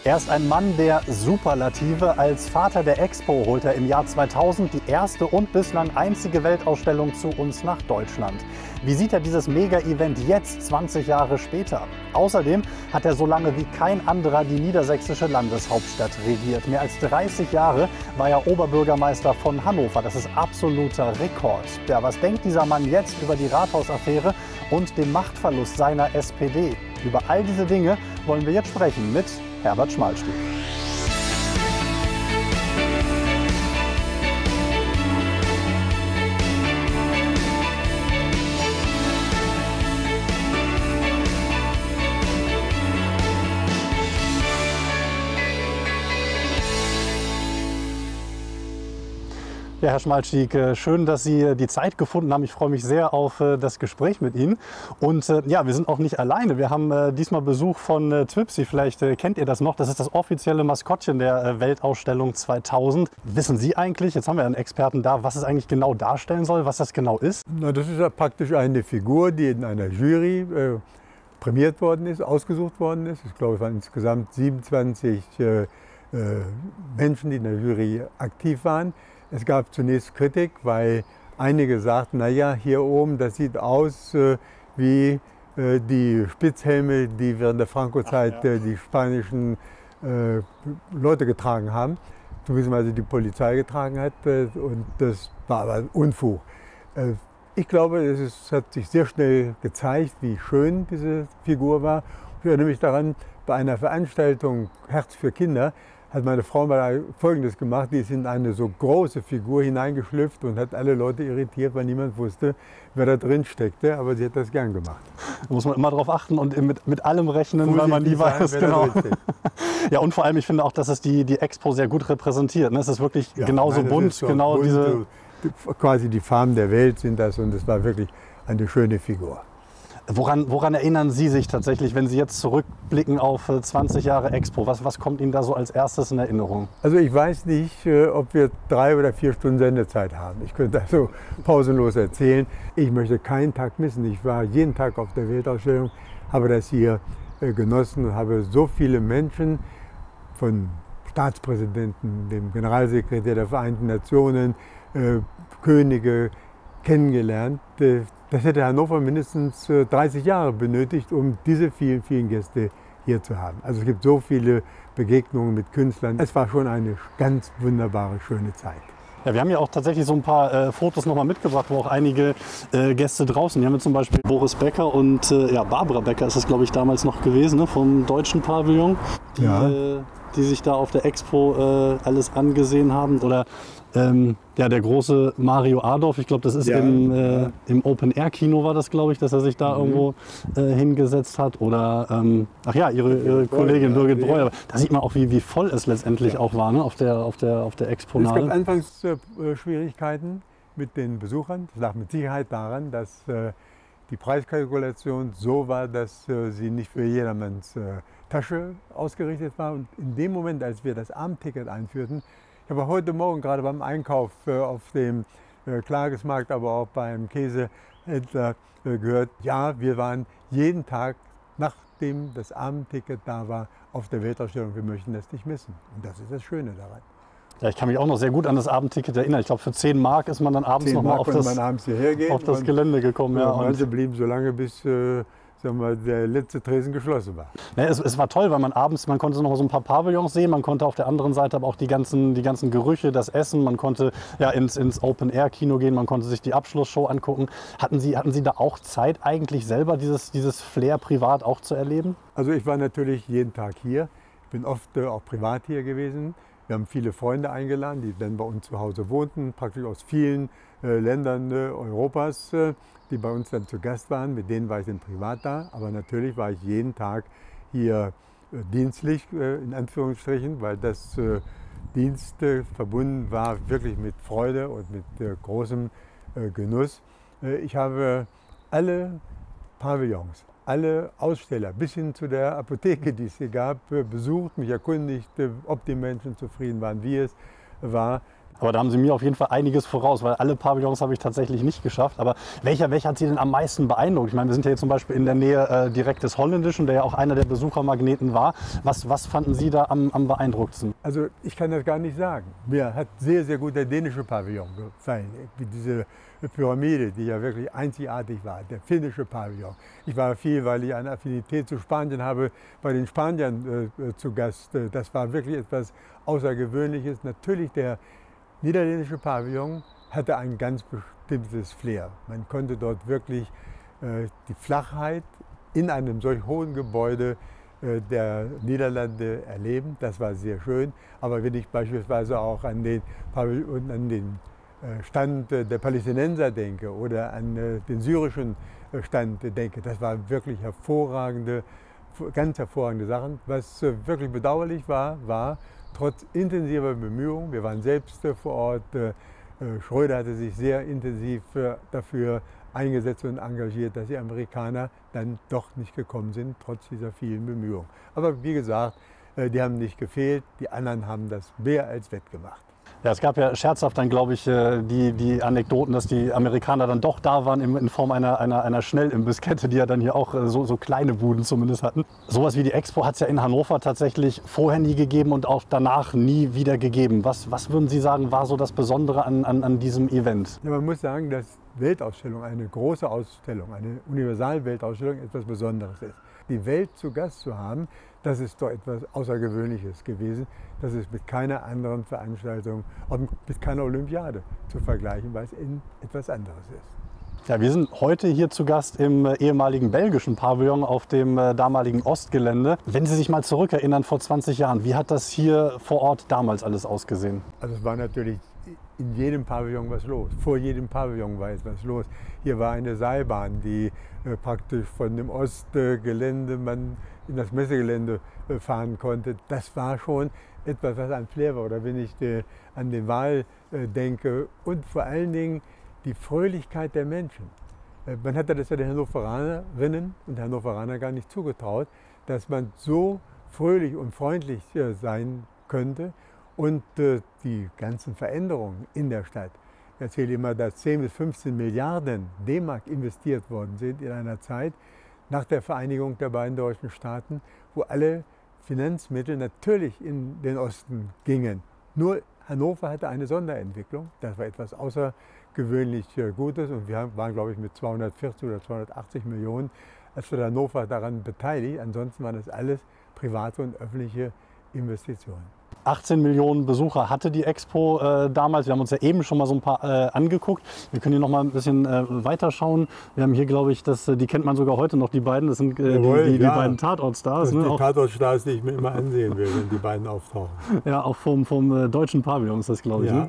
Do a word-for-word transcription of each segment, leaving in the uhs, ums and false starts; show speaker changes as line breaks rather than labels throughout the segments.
Er ist ein Mann der Superlative. Als Vater der Expo holt er im Jahr zweitausend die erste und bislang einzige Weltausstellung zu uns nach Deutschland. Wie sieht er dieses Mega-Event jetzt, zwanzig Jahre später? Außerdem hat er so lange wie kein anderer die niedersächsische Landeshauptstadt regiert. Mehr als dreißig Jahre war er Oberbürgermeister von Hannover. Das ist absoluter Rekord. Ja, was denkt dieser Mann jetzt über die Rathausaffäre und den Machtverlust seiner S P D? Über all diese Dinge wollen wir jetzt sprechen mit Herbert Schmalstieg. Ja, Herr Schmalstieg, schön, dass Sie die Zeit gefunden haben. Ich freue mich sehr auf das Gespräch mit Ihnen. Und ja, wir sind auch nicht alleine. Wir haben diesmal Besuch von Twipsy. Vielleicht kennt ihr das noch. Das ist das offizielle Maskottchen der Weltausstellung zweitausend. Wissen Sie eigentlich, jetzt haben wir einen Experten da, was es eigentlich genau darstellen soll, was das genau ist?
Na, das ist ja praktisch eine Figur, die in einer Jury äh, prämiert worden ist, ausgesucht worden ist. Ich glaube, es waren insgesamt siebenundzwanzig äh, äh, Menschen, die in der Jury aktiv waren. Es gab zunächst Kritik, weil einige sagten, naja, hier oben, das sieht aus äh, wie äh, die Spitzhelme, die während der Franco-Zeit ja. äh, die spanischen äh, Leute getragen haben, beziehungsweise die Polizei getragen hat. Äh, und das war aber Unfug. Äh, ich glaube, es ist, hat sich sehr schnell gezeigt, wie schön diese Figur war. Ich erinnere mich daran, bei einer Veranstaltung Herz für Kinder, hat meine Frau mal Folgendes gemacht, die ist in eine so große Figur hineingeschlüpft und hat alle Leute irritiert, weil niemand wusste, wer da drin steckte, aber sie hat das gern gemacht.
Da muss man immer darauf achten und mit, mit allem rechnen, Vorsichtig weil man nie weiß. Sein, genau. Ja, und vor allem, ich finde auch, dass es die, die Expo sehr gut repräsentiert. Es ist wirklich ja, genauso nein, bunt, so genau bunt, diese...
Quasi die Farben der Welt sind das und es war wirklich eine schöne Figur.
Woran, woran erinnern Sie sich tatsächlich, wenn Sie jetzt zurückblicken auf zwanzig Jahre Expo? Was, was kommt Ihnen da so als erstes in Erinnerung?
Also ich weiß nicht, ob wir drei oder vier Stunden Sendezeit haben. Ich könnte also pausenlos erzählen. Ich möchte keinen Tag missen. Ich war jeden Tag auf der Weltausstellung, habe das hier genossen und habe so viele Menschen von Staatspräsidenten, dem Generalsekretär der Vereinten Nationen, äh, Könige kennengelernt. Das hätte Hannover mindestens dreißig Jahre benötigt, um diese vielen, vielen Gäste hier zu haben. Also es gibt so viele Begegnungen mit Künstlern. Es war schon eine ganz wunderbare, schöne Zeit.
Ja, wir haben ja auch tatsächlich so ein paar äh, Fotos noch mal mitgebracht, wo auch einige äh, Gäste draußen. Hier haben wir zum Beispiel Boris Becker und äh, ja, Barbara Becker ist das, glaube ich, damals noch gewesen, ne, vom deutschen Pavillon, die, ja. äh, die sich da auf der Expo äh, alles angesehen haben. Oder ähm, ja, der große Mario Adorf, ich glaube, das ist ja, im, äh, ja. im Open-Air-Kino war das, glaube ich, dass er sich da mhm. irgendwo äh, hingesetzt hat. Oder, ähm, ach ja, Ihre, ihre Kollegin Birgit Breuer. Da sieht man auch, wie, wie voll es letztendlich ja. auch war, ne, auf der, auf der, auf der Exponate.
Es gab anfangs äh, Schwierigkeiten mit den Besuchern. Das lag mit Sicherheit daran, dass äh, die Preiskalkulation so war, dass äh, sie nicht für jedermanns äh, Tasche ausgerichtet war. Und in dem Moment, als wir das Abendticket einführten, ich habe heute Morgen gerade beim Einkauf äh, auf dem äh, Klagesmarkt, aber auch beim Käsehändler äh, gehört, ja, wir waren jeden Tag, nachdem das Abendticket da war, auf der Weltausstellung. Wir möchten das nicht missen. Und das ist das Schöne daran.
Ja, ich kann mich auch noch sehr gut an das Abendticket erinnern. Ich glaube, für zehn Mark ist man dann abends noch mal auf das, auf das Gelände gekommen. Ja,
und manche blieben so lange, bis äh, sagen wir, der letzte Tresen geschlossen war.
Ja, es, es war toll, weil man abends, man konnte noch so ein paar Pavillons sehen, man konnte auf der anderen Seite aber auch die ganzen, die ganzen Gerüche, das Essen, man konnte ja, ins, ins Open-Air-Kino gehen, man konnte sich die Abschlussshow angucken. Hatten Sie, hatten Sie da auch Zeit, eigentlich selber dieses, dieses Flair privat auch zu erleben?
Also ich war natürlich jeden Tag hier. Ich bin oft äh, auch privat hier gewesen. Wir haben viele Freunde eingeladen, die dann bei uns zu Hause wohnten, praktisch aus vielen äh, Ländern äh, Europas, äh, die bei uns dann zu Gast waren. Mit denen war ich dann privat da, aber natürlich war ich jeden Tag hier äh, dienstlich, äh, in Anführungsstrichen, weil das äh, Dienst äh, verbunden war wirklich mit Freude und mit äh, großem äh, Genuss. Äh, ich habe alle Pavillons, alle Aussteller bis hin zu der Apotheke, die es hier gab, besucht, mich erkundigt, ob die Menschen zufrieden waren, wie es war.
Aber da haben Sie mir auf jeden Fall einiges voraus, weil alle Pavillons habe ich tatsächlich nicht geschafft. Aber welcher, welcher hat Sie denn am meisten beeindruckt? Ich meine, wir sind ja jetzt zum Beispiel in der Nähe äh, direkt des Holländischen, der ja auch einer der Besuchermagneten war. Was, was fanden Sie da am, am beeindruckendsten?
Also ich kann das gar nicht sagen. Mir hat sehr, sehr gut der dänische Pavillon gefallen. Wie diese Pyramide, die ja wirklich einzigartig war, der finnische Pavillon. Ich war viel, weil ich eine Affinität zu Spanien habe, bei den Spaniern äh, zu Gast. Das war wirklich etwas Außergewöhnliches. Natürlich der niederländische Pavillon hatte ein ganz bestimmtes Flair. Man konnte dort wirklich äh, die Flachheit in einem solch hohen Gebäude äh, der Niederlande erleben. Das war sehr schön. Aber wenn ich beispielsweise auch an den, Pavillon, an den äh, Stand äh, der Palästinenser denke oder an äh, den syrischen äh, Stand äh, denke, das waren wirklich hervorragende, ganz hervorragende Sachen. Was äh, wirklich bedauerlich war, war, trotz intensiver Bemühungen, wir waren selbst vor Ort, Schröder hatte sich sehr intensiv dafür eingesetzt und engagiert, dass die Amerikaner dann doch nicht gekommen sind, trotz dieser vielen Bemühungen. Aber wie gesagt, die haben nicht gefehlt, die anderen haben das mehr als wettgemacht.
Ja, es gab ja scherzhaft dann, glaube ich, die, die Anekdoten, dass die Amerikaner dann doch da waren in Form einer, einer, einer Schnellimbisskette, die ja dann hier auch so, so kleine Buden zumindest hatten. Sowas wie die Expo hat es ja in Hannover tatsächlich vorher nie gegeben und auch danach nie wieder gegeben. Was, was würden Sie sagen, war so das Besondere an, an, an diesem Event?
Ja, man muss sagen, dass Weltausstellung, eine große Ausstellung, eine Universal-Weltausstellung etwas Besonderes ist. Die Welt zu Gast zu haben, das ist doch etwas Außergewöhnliches gewesen. Das ist mit keiner anderen Veranstaltung, auch mit keiner Olympiade zu vergleichen, weil es etwas anderes ist.
Ja, wir sind heute hier zu Gast im ehemaligen belgischen Pavillon auf dem damaligen Ostgelände. Wenn Sie sich mal zurückerinnern, vor zwanzig Jahren, wie hat das hier vor Ort damals alles ausgesehen?
Also es war natürlich in jedem Pavillon was los. Vor jedem Pavillon war etwas los. Hier war eine Seilbahn, die äh, praktisch von dem Ostgelände man in das Messegelände äh, fahren konnte. Das war schon etwas, was ein Flair war. Oder wenn ich äh, an den Wahl äh, denke und vor allen Dingen die Fröhlichkeit der Menschen. Äh, man hatte das ja den Hannoveranerinnen und Hannoveraner gar nicht zugetraut, dass man so fröhlich und freundlich äh, sein könnte. Und äh, die ganzen Veränderungen in der Stadt. Ich erzähle immer, dass zehn bis fünfzehn Milliarden D-Mark investiert worden sind in einer Zeit nach der Vereinigung der beiden deutschen Staaten, wo alle Finanzmittel natürlich in den Osten gingen. Nur Hannover hatte eine Sonderentwicklung. Das war etwas außergewöhnlich äh, Gutes. Und wir waren, glaube ich, mit zweihundertvierzig oder zweihundertachtzig Millionen als für Hannover daran beteiligt. Ansonsten waren das alles private und öffentliche Investitionen.
achtzehn Millionen Besucher hatte die Expo äh, damals. Wir haben uns ja eben schon mal so ein paar äh, angeguckt. Wir können hier noch mal ein bisschen äh, weiter schauen. Wir haben hier, glaube ich, das, die kennt man sogar heute noch, die beiden. Das sind äh,
Jawohl,
die, die,
ja.
die beiden Tatortstars.
Das
ne?
sind die
Auch,
Tatortstars, die ich mir immer ansehen will, wenn die beiden auftauchen.
ja, auch vom, vom äh, deutschen Pavillon ist das, glaube ich.
Ja.
Ne?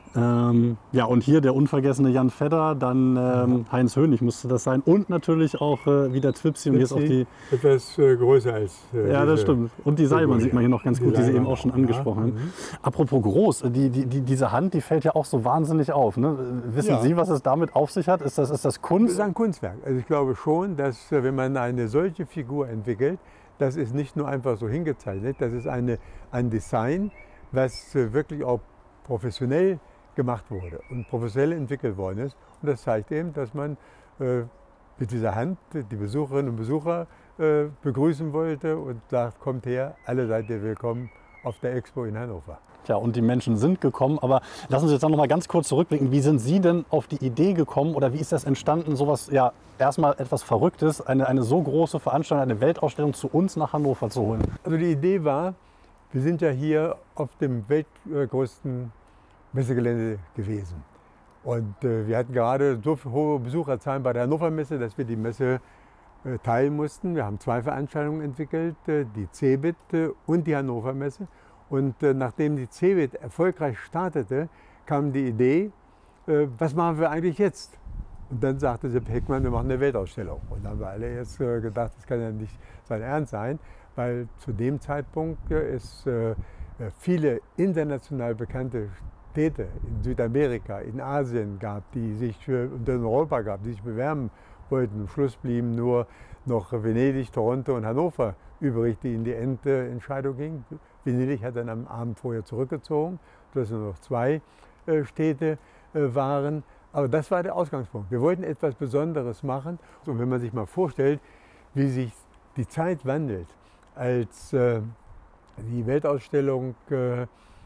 Ähm, ja, und hier der unvergessene Jan Fedder, dann ähm, ja. Heinz Hönig musste das sein und natürlich auch äh, wieder Twipsy. Und hier ist auch die
etwas äh, größer als äh,
ja, das stimmt. Und die Seilbahn sieht man hier noch ganz gut, die, die Sie eben auch schon angesprochen haben.
Ja. Mhm.
Apropos groß, die, die, die, diese Hand, die fällt ja auch so wahnsinnig auf. Ne? Wissen
Ja.
Sie, was es damit auf sich hat? Ist das, ist das Kunst?
Das ist ein Kunstwerk. Also ich glaube schon, dass wenn man eine solche Figur entwickelt, das ist nicht nur einfach so hingezeichnet, das ist eine, ein Design, was wirklich auch professionell gemacht wurde und professionell entwickelt worden ist. Und das zeigt eben, dass man äh, mit dieser Hand die Besucherinnen und Besucher äh, begrüßen wollte und sagt, kommt her, alle seid ihr willkommen auf der Expo in Hannover.
Tja, und die Menschen sind gekommen, aber lassen Sie jetzt noch mal ganz kurz zurückblicken. Wie sind Sie denn auf die Idee gekommen oder wie ist das entstanden, sowas, ja, erstmal etwas Verrücktes, eine, eine so große Veranstaltung, eine Weltausstellung zu uns nach Hannover zu holen?
Also die Idee war, wir sind ja hier auf dem weltgrößten Messegelände gewesen. Und äh, wir hatten gerade so hohe Besucherzahlen bei der Hannover Messe, dass wir die Messe äh, teilen mussten. Wir haben zwei Veranstaltungen entwickelt, äh, die Cebit äh, und die Hannover Messe. Und äh, nachdem die Cebit erfolgreich startete, kam die Idee, äh, was machen wir eigentlich jetzt? Und dann sagte Sepp Heckmann, wir machen eine Weltausstellung. Und dann haben wir alle jetzt äh, gedacht, das kann ja nicht sein Ernst sein, weil zu dem Zeitpunkt äh, es äh, viele international bekannte Städte in Südamerika, in Asien gab, die sich für, und in Europa gab, die sich bewerben wollten. Am Schluss blieben nur noch Venedig, Toronto und Hannover übrig, die in die Endentscheidung gingen. Venedig hat dann am Abend vorher zurückgezogen, sodass nur noch zwei Städte waren. Aber das war der Ausgangspunkt. Wir wollten etwas Besonderes machen. Und wenn man sich mal vorstellt, wie sich die Zeit wandelt, als äh, die Weltausstellung äh,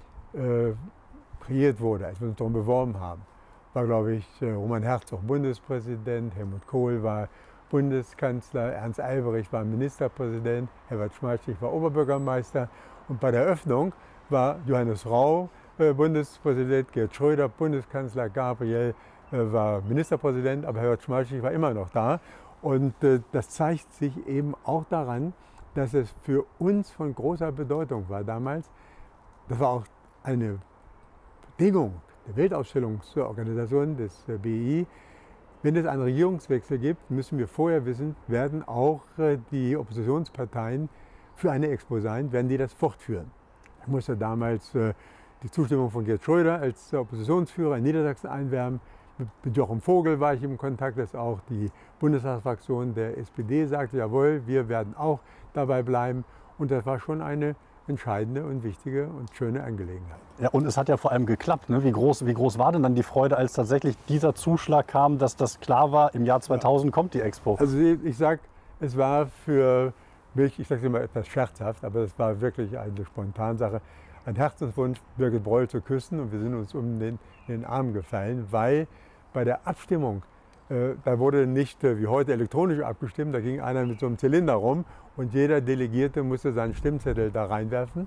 äh, kreiert wurde, als wir uns darum beworben haben, war, glaube ich, Roman Herzog Bundespräsident, Helmut Kohl war Bundeskanzler, Ernst Albrecht war Ministerpräsident, Herbert Schmalstieg war Oberbürgermeister. Und bei der Eröffnung war Johannes Rau äh, Bundespräsident, Gerhard Schröder Bundeskanzler, Gabriel äh, war Ministerpräsident, aber Herbert Schmalstieg war immer noch da. Und äh, das zeigt sich eben auch daran, dass es für uns von großer Bedeutung war damals. Das war auch eine Bedingung der Weltausstellungsorganisation des B I. Wenn es einen Regierungswechsel gibt, müssen wir vorher wissen, werden auch die Oppositionsparteien für eine Expo sein, werden die das fortführen. Ich musste damals die Zustimmung von Gerhard Schröder als Oppositionsführer in Niedersachsen einwerben. Mit Joachim Vogel war ich im Kontakt, dass auch die Bundestagsfraktion der S P D sagte, jawohl, wir werden auch dabei bleiben. Und das war schon eine entscheidende und wichtige und schöne Angelegenheit.
Ja, und es hat ja vor allem geklappt. Ne? Wie groß, wie groß war denn dann die Freude, als tatsächlich dieser Zuschlag kam, dass das klar war, im Jahr zweitausend ja. kommt die Expo?
Also ich sage, es war für mich, ich sage es immer etwas scherzhaft, aber es war wirklich eine Spontansache, ein Herzenswunsch, Birgit Breul zu küssen, und wir sind uns um den, in den Arm gefallen, weil bei der Abstimmung, äh, da wurde nicht äh, wie heute elektronisch abgestimmt, da ging einer mit so einem Zylinder rum und jeder Delegierte musste seinen Stimmzettel da reinwerfen.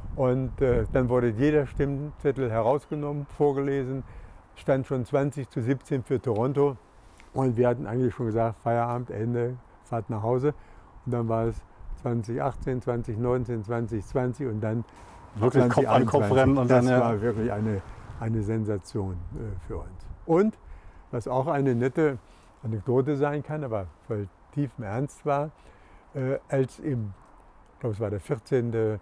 Und äh, dann wurde jeder Stimmzettel herausgenommen, vorgelesen, stand schon zwanzig zu siebzehn für Toronto. Und wir hatten eigentlich schon gesagt, Feierabend, Ende, Fahrt nach Hause. Und dann war es zwanzig achtzehn, zwanzig neunzehn, zwanzig zwanzig und dann
wirklich Kopf an Kopf rennen. Und
das
dann, ja.
war wirklich eine, eine Sensation äh, für uns. Und was auch eine nette Anekdote sein kann, aber voll tiefem Ernst war, äh, als im, ich glaube es war der vierzehnten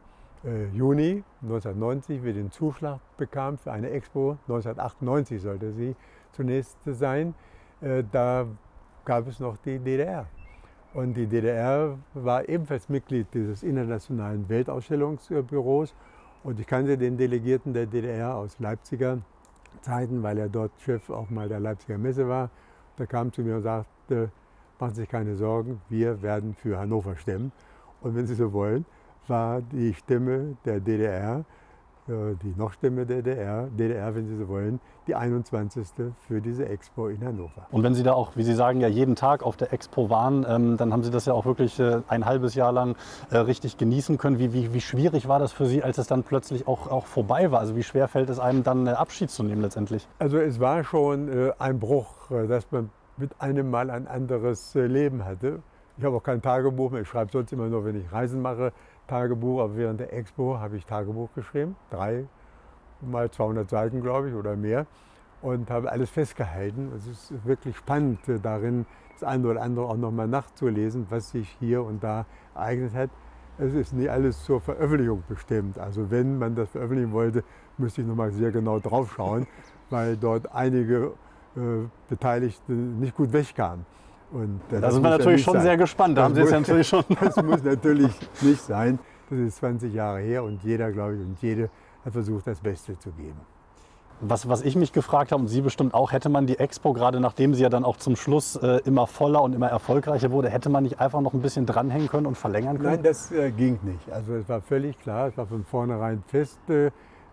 Juni neunzehnhundertneunzig wir den Zuschlag bekamen für eine Expo, neunzehnhundertachtundneunzig sollte sie zunächst sein, äh, da gab es noch die D D R. Und die D D R war ebenfalls Mitglied dieses internationalen Weltausstellungsbüros. Und ich kannte den Delegierten der D D R aus Leipziger Zeiten, weil er dort Chef auch mal der Leipziger Messe war. Der kam zu mir und sagte, machen Sie sich keine Sorgen, wir werden für Hannover stimmen. Und wenn Sie so wollen, war die Stimme der D D R, die Noch-Stimme der D D R, D D R, wenn Sie so wollen, die einundzwanzigste für diese Expo in Hannover.
Und wenn Sie da auch, wie Sie sagen, ja jeden Tag auf der Expo waren, ähm, dann haben Sie das ja auch wirklich äh, ein halbes Jahr lang äh, richtig genießen können. Wie, wie, wie schwierig war das für Sie, als es dann plötzlich auch, auch vorbei war? Also wie schwer fällt es einem dann, äh, Abschied zu nehmen letztendlich?
Also es war schon äh, ein Bruch, äh, dass man mit einem Mal ein anderes äh, Leben hatte. Ich habe auch kein Tagebuch mehr, ich schreibe sonst immer nur, wenn ich Reisen mache, Tagebuch, aber während der Expo habe ich Tagebuch geschrieben, drei mal zweihundert Seiten, glaube ich, oder mehr, und habe alles festgehalten. Es ist wirklich spannend, darin das eine oder andere auch noch mal nachzulesen, was sich hier und da ereignet hat. Es ist nicht alles zur Veröffentlichung bestimmt. Also wenn man das veröffentlichen wollte, müsste ich noch mal sehr genau drauf schauen, weil dort einige äh, Beteiligte nicht gut wegkamen. Und, äh,
da sind wir natürlich schon sein. sehr gespannt. Da haben Sie es ja natürlich schon.
Das muss natürlich nicht sein. Das ist zwanzig Jahre her und jeder, glaube ich, und jede hat versucht, das Beste zu geben.
Was, was ich mich gefragt habe, und Sie bestimmt auch, hätte man die Expo, gerade nachdem sie ja dann auch zum Schluss äh, immer voller und immer erfolgreicher wurde, hätte man nicht einfach noch ein bisschen dranhängen können und verlängern können?
Nein, das äh, ging nicht. Also es war völlig klar, es war von vornherein festgelegt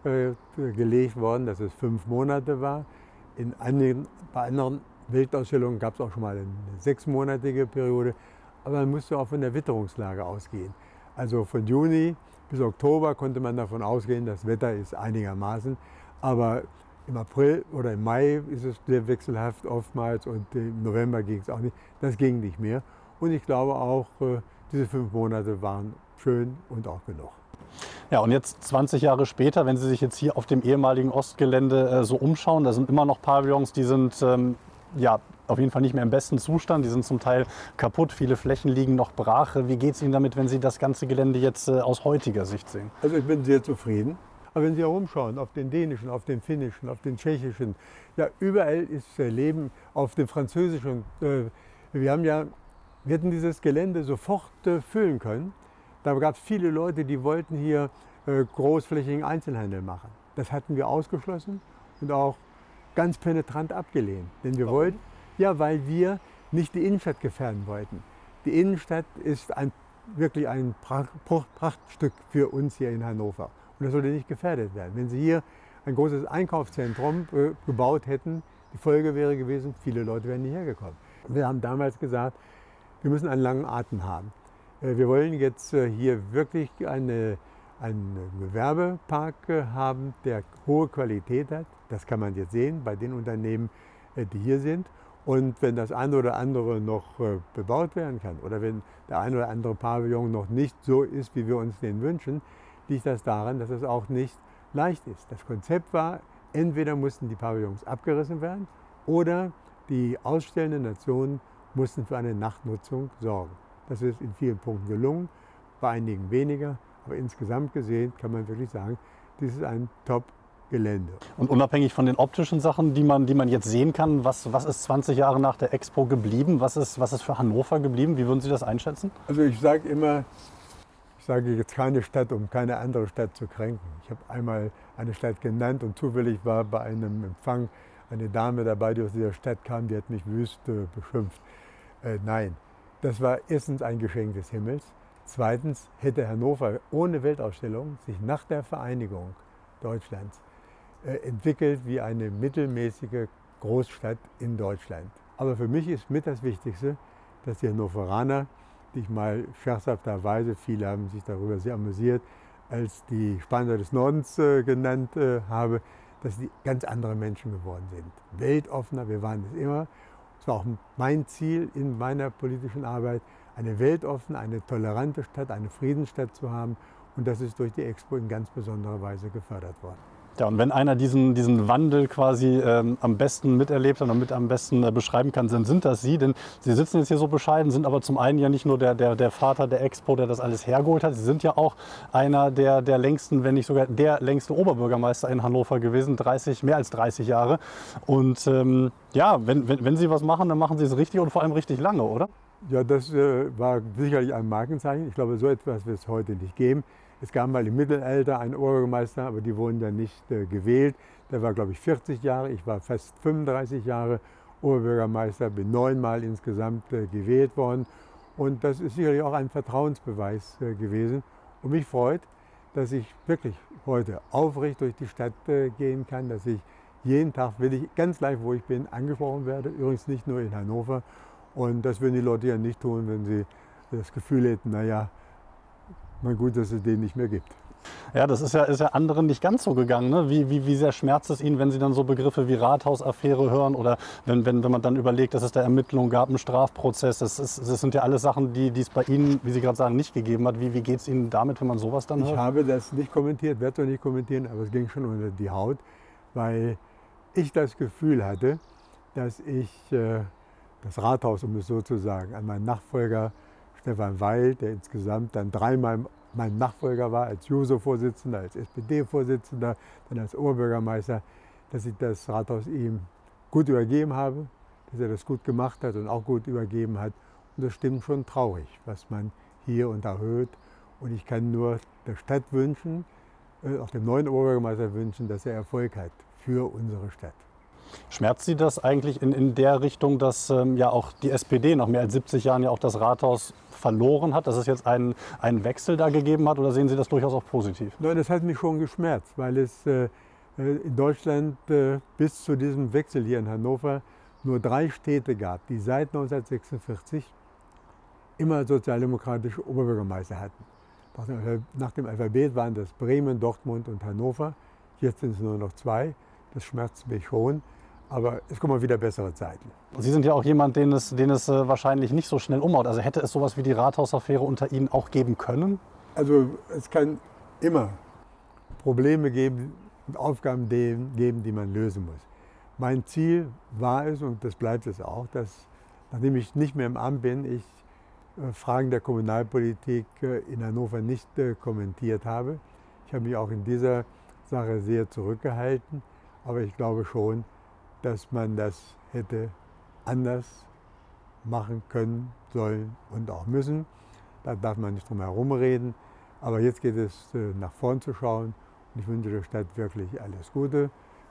äh, worden, dass es fünf Monate war. In einigen, bei anderen Weltausstellungen gab es auch schon mal eine sechsmonatige Periode, aber man musste auch von der Witterungslage ausgehen. Also von Juni bis Oktober konnte man davon ausgehen, das Wetter ist einigermaßen, aber im April oder im Mai ist es sehr wechselhaft oftmals und im November ging es auch nicht. Das ging nicht mehr. Und ich glaube auch, diese fünf Monate waren schön und auch genug.
Ja, und jetzt zwanzig Jahre später, wenn Sie sich jetzt hier auf dem ehemaligen Ostgelände äh, so umschauen, da sind immer noch Pavillons, die sind ähm, ja, auf jeden Fall nicht mehr im besten Zustand. Die sind zum Teil kaputt, viele Flächen liegen noch brach. Wie geht es Ihnen damit, wenn Sie das ganze Gelände jetzt äh, aus heutiger Sicht sehen?
Also ich bin sehr zufrieden. Aber wenn Sie herumschauen, auf den dänischen, auf den finnischen, auf den tschechischen, ja, überall ist äh, Leben, auf dem französischen. Äh, wir haben ja, wir hätten dieses Gelände sofort äh, füllen können. Da gab es viele Leute, die wollten hier äh, großflächigen Einzelhandel machen. Das hatten wir ausgeschlossen und auch ganz penetrant abgelehnt. Denn wir
Warum?
wollten, ja, weil wir nicht die Innenstadt gefährden wollten. Die Innenstadt ist ein, wirklich ein Pracht, Prachtstück für uns hier in Hannover. Und das sollte nicht gefährdet werden. Wenn Sie hier ein großes Einkaufszentrum äh, gebaut hätten, die Folge wäre gewesen, viele Leute wären hierher gekommen. Wir haben damals gesagt, wir müssen einen langen Atem haben. Äh, wir wollen jetzt äh, hier wirklich eine, einen Gewerbepark äh, haben, der hohe Qualität hat. Das kann man jetzt sehen bei den Unternehmen, äh, die hier sind. Und wenn das eine oder andere noch äh, bebaut werden kann oder wenn der eine oder andere Pavillon noch nicht so ist, wie wir uns den wünschen, liegt das daran, dass es auch nicht leicht ist. Das Konzept war, entweder mussten die Pavillons abgerissen werden oder die ausstellenden Nationen mussten für eine Nachtnutzung sorgen. Das ist in vielen Punkten gelungen, bei einigen weniger, aber insgesamt gesehen kann man wirklich sagen, dies ist ein Top-Gelände.
Und unabhängig von den optischen Sachen, die man, die man jetzt sehen kann, was, was ist zwanzig Jahre nach der Expo geblieben? Was ist, was ist für Hannover geblieben? Wie würden Sie das einschätzen?
Also ich sage immer, ich sage jetzt keine Stadt, um keine andere Stadt zu kränken. Ich habe einmal eine Stadt genannt und zufällig war bei einem Empfang eine Dame dabei, die aus dieser Stadt kam, die hat mich wüst äh, beschimpft. Äh, nein, das war erstens ein Geschenk des Himmels. Zweitens hätte Hannover ohne Weltausstellung sich nach der Vereinigung Deutschlands äh, entwickelt wie eine mittelmäßige Großstadt in Deutschland. Aber für mich ist mit das Wichtigste, dass die Hannoveraner, die ich mal scherzhafterweise, viele haben sich darüber sehr amüsiert, als die Spanier des Nordens äh, genannt äh, habe, dass die ganz andere Menschen geworden sind. Weltoffener, wir waren es immer. Es war auch mein Ziel in meiner politischen Arbeit, eine weltoffene, eine tolerante Stadt, eine Friedensstadt zu haben. Und das ist durch die Expo in ganz besonderer Weise gefördert worden.
Ja, und wenn einer diesen, diesen Wandel quasi ähm, am besten miterlebt und damit am besten äh, beschreiben kann, dann sind das Sie. Denn Sie sitzen jetzt hier so bescheiden, sind aber zum einen ja nicht nur der, der, der Vater der Expo, der das alles hergeholt hat. Sie sind ja auch einer der, der längsten, wenn nicht sogar der längste Oberbürgermeister in Hannover gewesen, dreißig, mehr als dreißig Jahre. Und ähm, ja, wenn, wenn, wenn Sie was machen, dann machen Sie es richtig und vor allem richtig lange, oder?
Ja, das äh, war sicherlich ein Markenzeichen. Ich glaube, so etwas wird es heute nicht geben. Es gab mal im Mittelalter einen Oberbürgermeister, aber die wurden dann nicht äh, gewählt. Der war, glaube ich, vierzig Jahre. Ich war fast fünfunddreißig Jahre Oberbürgermeister, bin neunmal insgesamt äh, gewählt worden. Und das ist sicherlich auch ein Vertrauensbeweis äh, gewesen. Und mich freut, dass ich wirklich heute aufrecht durch die Stadt äh, gehen kann, dass ich jeden Tag, will ich ganz gleich, wo ich bin, angesprochen werde. Übrigens nicht nur in Hannover. Und das würden die Leute ja nicht tun, wenn sie das Gefühl hätten, naja, mal gut, dass es den nicht mehr gibt.
Ja, das ist ja, ist ja anderen nicht ganz so gegangen. Ne? Wie, wie, wie sehr schmerzt es Ihnen, wenn Sie dann so Begriffe wie Rathausaffäre hören oder wenn, wenn, wenn man dann überlegt, dass es da Ermittlungen gab, einen Strafprozess. Das, ist, das sind ja alles Sachen, die, die es bei Ihnen, wie Sie gerade sagen, nicht gegeben hat. Wie, wie geht es Ihnen damit, wenn man sowas dann hört?
Ich habe das nicht kommentiert, werde es nicht kommentieren, aber es ging schon unter die Haut, weil ich das Gefühl hatte, dass ich äh, das Rathaus, um es so zu sagen, an meinen Nachfolger Stefan Weil, der insgesamt dann dreimal mein Nachfolger war, als Juso-Vorsitzender, als S P D-Vorsitzender, dann als Oberbürgermeister, dass ich das Rathaus ihm gut übergeben habe, dass er das gut gemacht hat und auch gut übergeben hat. Und das stimmt schon traurig, was man hier unterhöht. Und ich kann nur der Stadt wünschen, auch dem neuen Oberbürgermeister wünschen, dass er Erfolg hat für unsere Stadt.
Schmerzt Sie das eigentlich in, in der Richtung, dass ähm, ja auch die S P D nach mehr als siebzig Jahren ja auch das Rathaus verloren hat, dass es jetzt einen, einen Wechsel da gegeben hat, oder sehen Sie das durchaus auch positiv?
Nein, das hat mich schon geschmerzt, weil es äh, in Deutschland äh, bis zu diesem Wechsel hier in Hannover nur drei Städte gab, die seit neunzehnhundertsechsundvierzig immer sozialdemokratische Oberbürgermeister hatten. Nach dem Alphabet waren das Bremen, Dortmund und Hannover. Jetzt sind es nur noch zwei. Das schmerzt mich schon. Aber es kommen wieder bessere Zeiten.
Sie sind ja auch jemand, den es, den es wahrscheinlich nicht so schnell umhaut. Also hätte es sowas wie die Rathausaffäre unter Ihnen auch geben können?
Also es kann immer Probleme geben und Aufgaben geben, die man lösen muss. Mein Ziel war es, und das bleibt es auch, dass, nachdem ich nicht mehr im Amt bin, ich äh, Fragen der Kommunalpolitik äh, in Hannover nicht äh, kommentiert habe. Ich habe mich auch in dieser Sache sehr zurückgehalten. Aber ich glaube schon, dass man das hätte anders machen können, sollen und auch müssen. Da darf man nicht drum herum reden. Aber jetzt geht es nach vorn zu schauen. Und ich wünsche der Stadt wirklich alles Gute.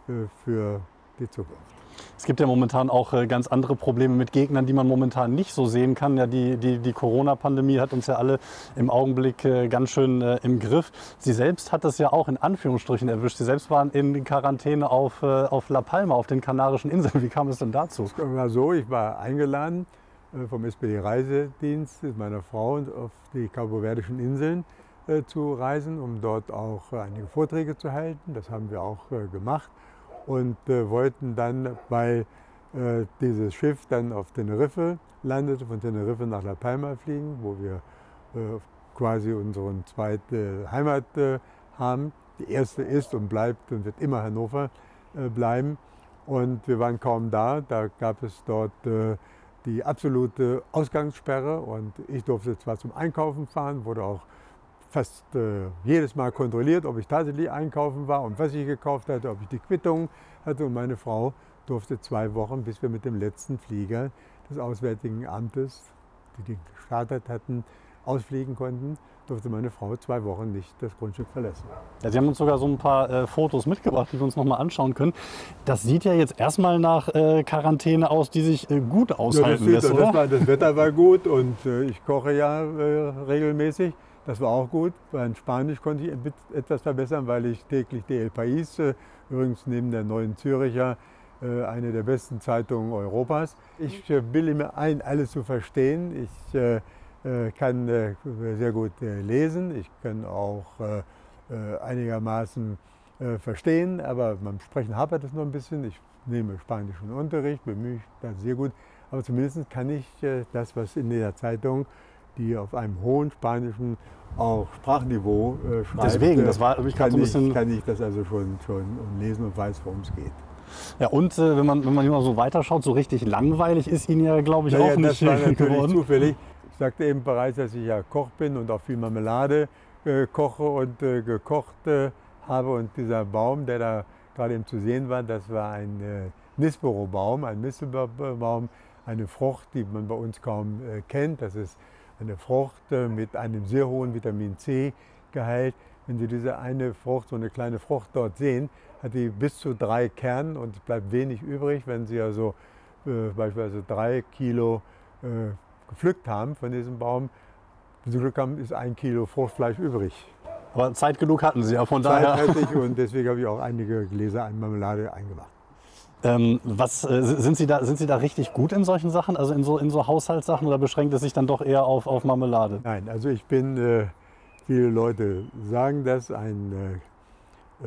für die Zukunft.
Es gibt ja momentan auch ganz andere Probleme mit Gegnern, die man momentan nicht so sehen kann. Ja, die die, die Corona-Pandemie hat uns ja alle im Augenblick ganz schön im Griff. Sie selbst hat das ja auch in Anführungsstrichen erwischt. Sie selbst waren in Quarantäne auf, auf La Palma, auf den Kanarischen Inseln. Wie kam es denn dazu?
Es war so, ich war eingeladen vom S P D-Reisedienst meiner Frau auf die Kapverdischen Inseln äh, zu reisen, um dort auch äh, einige Vorträge zu halten. Das haben wir auch äh, gemacht und äh, wollten dann, weil äh, dieses Schiff dann auf Teneriffe landete, von Teneriffe nach La Palma fliegen, wo wir äh, quasi unsere zweite Heimat äh, haben. Die erste ist und bleibt und wird immer Hannover äh, bleiben. Und wir waren kaum da, da gab es dort äh, die absolute Ausgangssperre und ich durfte zwar zum Einkaufen fahren, wurde auch fast äh, jedes Mal kontrolliert, ob ich tatsächlich einkaufen war und was ich gekauft hatte, ob ich die Quittung hatte, und meine Frau durfte zwei Wochen, bis wir mit dem letzten Flieger des Auswärtigen Amtes, die die gestartet hatten, ausfliegen konnten, durfte meine Frau zwei Wochen nicht das Grundstück verlassen.
Ja, Sie haben uns sogar so ein paar äh, Fotos mitgebracht, die wir uns noch mal anschauen können. Das sieht ja jetzt erstmal nach äh, Quarantäne aus, die sich äh, gut aushalten
ja,
lässt, oder?
Das, war, das Wetter war gut und äh, ich koche ja äh, regelmäßig. Das war auch gut. Bei Spanisch konnte ich etwas verbessern, weil ich täglich die El País, äh, übrigens neben der Neuen Züricher, äh, eine der besten Zeitungen Europas. Ich äh, bilde mir ein, alles zu verstehen. Ich äh, kann äh, sehr gut äh, lesen, ich kann auch äh, äh, einigermaßen äh, verstehen, aber beim Sprechen hapert es noch ein bisschen. Ich nehme spanischen Unterricht, bemühe mich da sehr gut, aber zumindest kann ich äh, das, was in der Zeitung, die auf einem hohen spanischen auch Sprachniveau äh, schreibt,
deswegen, das war ich
kann,
so ein bisschen
ich, kann ich das also schon, schon lesen und weiß, worum es geht.
Ja, und äh, wenn man wenn man immer so weiterschaut, so richtig langweilig ist Ihnen ja, glaube ich,
ja,
auch
ja,
nicht
das war natürlich
geworden.
Zufällig. Ich sagte eben bereits, dass ich ja Koch bin und auch viel Marmelade äh, koche und äh, gekocht äh, habe. Und dieser Baum, der da gerade eben zu sehen war, das war ein äh, Nispero-Baum, ein Mistelbaum, eine Frucht, die man bei uns kaum äh, kennt. Das ist eine Frucht äh, mit einem sehr hohen Vitamin C-Gehalt. Wenn Sie diese eine Frucht, so eine kleine Frucht dort sehen, hat die bis zu drei Kerne und es bleibt wenig übrig. Wenn Sie also äh, beispielsweise drei Kilo äh, gepflückt haben von diesem Baum, wenn Sie Glück haben, ist ein Kilo Fruchtfleisch übrig.
Aber Zeit genug hatten Sie ja, von
Zeit
daher.
hatte ich und deswegen habe ich auch einige Gläser an Marmelade eingemacht.
Ähm, was, äh, sind, Sie da, sind Sie da richtig gut in solchen Sachen, also in so, in so Haushaltssachen, oder beschränkt es sich dann doch eher auf, auf Marmelade?
Nein, also ich bin, äh, viele Leute sagen das, ein äh, äh,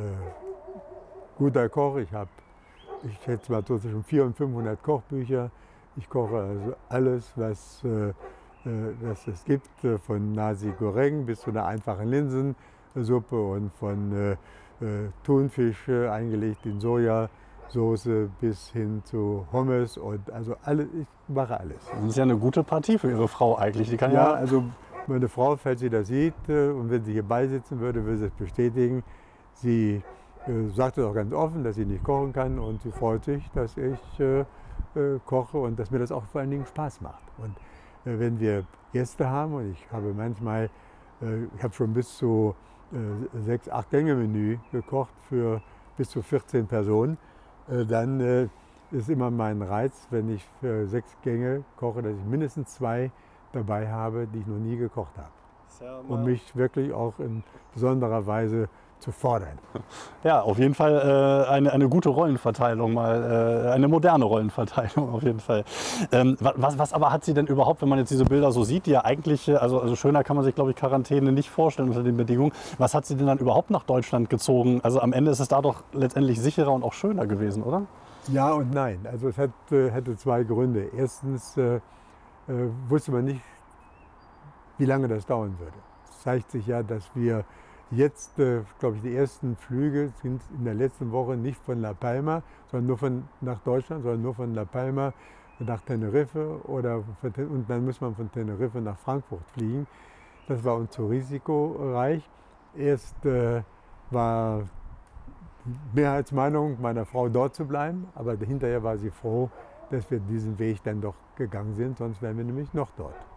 guter Koch. Ich habe, ich schätze mal, zwischen vierhundert und fünfhundert Kochbücher. Ich koche also alles, was, äh, was es gibt, von Nasi Goreng bis zu einer einfachen Linsensuppe und von äh, äh, Thunfisch äh, eingelegt in Sojasauce bis hin zu Hummus und also alles, ich mache alles.
Das ist ja eine gute Partie für Ihre Frau eigentlich. Die kann
ja,
ja,
also meine Frau, falls sie das sieht äh, und wenn sie hier beisitzen würde, würde sie es bestätigen. Sie äh, sagt es auch ganz offen, dass sie nicht kochen kann und sie freut sich, dass ich äh, koche und dass mir das auch vor allen Dingen Spaß macht. Und äh, wenn wir Gäste haben, und ich habe manchmal, äh, ich habe schon bis zu äh, sechs, acht Gänge Menü gekocht für bis zu vierzehn Personen, äh, dann äh, ist immer mein Reiz, wenn ich für sechs Gänge koche, dass ich mindestens zwei dabei habe, die ich noch nie gekocht habe. Ja, um mich wirklich auch in besonderer Weise zu fordern.
Ja, auf jeden Fall äh, eine, eine gute Rollenverteilung, mal äh, eine moderne Rollenverteilung auf jeden Fall. Ähm, was, was aber hat sie denn überhaupt, wenn man jetzt diese Bilder so sieht, die ja eigentlich, also, also schöner kann man sich, glaube ich, Quarantäne nicht vorstellen unter den Bedingungen. Was hat sie denn dann überhaupt nach Deutschland gezogen? Also am Ende ist es da doch letztendlich sicherer und auch schöner gewesen, oder?
Ja und nein. Also es hat, äh, hatte zwei Gründe. Erstens äh, äh, wusste man nicht, wie lange das dauern würde. Es zeigt sich ja, dass wir jetzt, äh, glaube ich, die ersten Flüge sind in der letzten Woche nicht von La Palma, sondern nur von, nach Deutschland, sondern nur von La Palma nach Teneriffe oder von, und dann muss man von Teneriffe nach Frankfurt fliegen. Das war uns zu risikoreich. Erst äh, war die Mehrheitsmeinung meiner Frau dort zu bleiben, aber hinterher war sie froh, dass wir diesen Weg dann doch gegangen sind, sonst wären wir nämlich noch dort.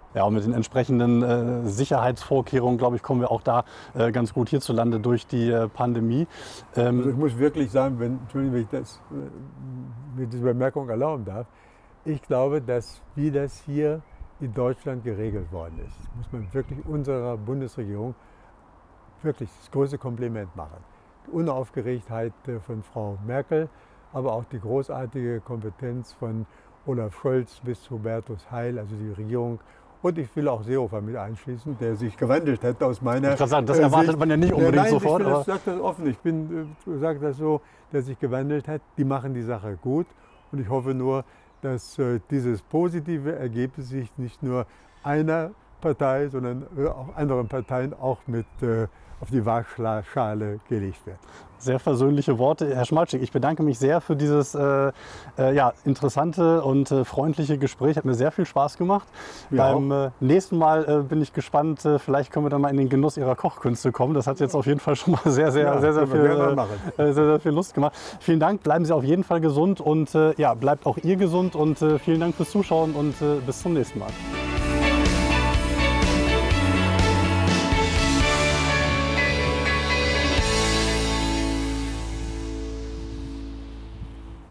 Ja, und mit den entsprechenden äh, Sicherheitsvorkehrungen, glaube ich, kommen wir auch da äh, ganz gut hierzulande durch die äh, Pandemie. Ähm
also ich muss wirklich sagen, wenn, Entschuldigung, wenn ich das äh, mit dieser Bemerkung erlauben darf, ich glaube, dass wie das hier in Deutschland geregelt worden ist, muss man wirklich unserer Bundesregierung wirklich das größte Kompliment machen. Die Unaufgeregtheit äh, von Frau Merkel, aber auch die großartige Kompetenz von Olaf Scholz bis zu Hubertus Heil, also die Regierung. Und ich will auch Seehofer mit einschließen, der sich gewandelt hat aus meiner
Ich kann sagen, das erwartet
Sicht.
man ja nicht unbedingt
ja, nein,
sofort.
Ich will,
aber
sage das offen, ich bin, sage das so, der sich gewandelt hat. Die machen die Sache gut und ich hoffe nur, dass äh, dieses positive Ergebnis sich nicht nur einer Partei, sondern äh, auch anderen Parteien auch mit äh, auf die Waagschale gelegt wird.
Sehr versöhnliche Worte. Herr Schmalstieg, ich bedanke mich sehr für dieses äh, äh, ja, interessante und äh, freundliche Gespräch. Hat mir sehr viel Spaß gemacht.
Ja,
Beim äh, nächsten Mal äh, bin ich gespannt, äh, vielleicht können wir dann mal in den Genuss Ihrer Kochkünste kommen. Das hat jetzt auf jeden Fall schon mal sehr, sehr,
ja,
sehr, sehr, viel,
äh,
äh, sehr, sehr viel Lust gemacht. Vielen Dank, bleiben Sie auf jeden Fall gesund und äh, ja, bleibt auch ihr gesund und äh, vielen Dank fürs Zuschauen und äh, bis zum nächsten Mal.